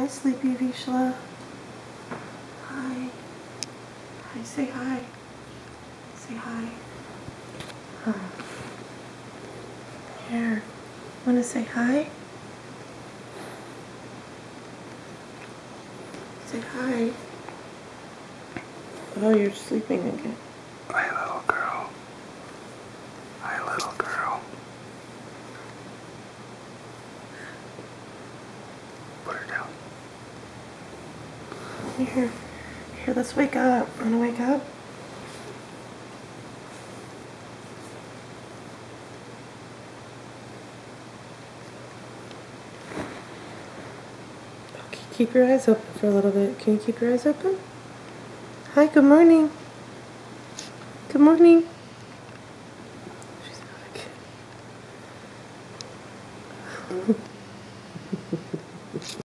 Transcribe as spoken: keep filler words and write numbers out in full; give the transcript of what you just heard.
Sleepy Vishla. Hi. Hi, say hi. Say hi. Huh. Here. Wanna say hi? Say hi. Oh, you're sleeping again. Hi, little girl. Hi, little girl. Put her down. Here. Here, let's wake up. Wanna wake up? Okay, keep your eyes open for a little bit. Can you keep your eyes open? Hi, good morning. Good morning.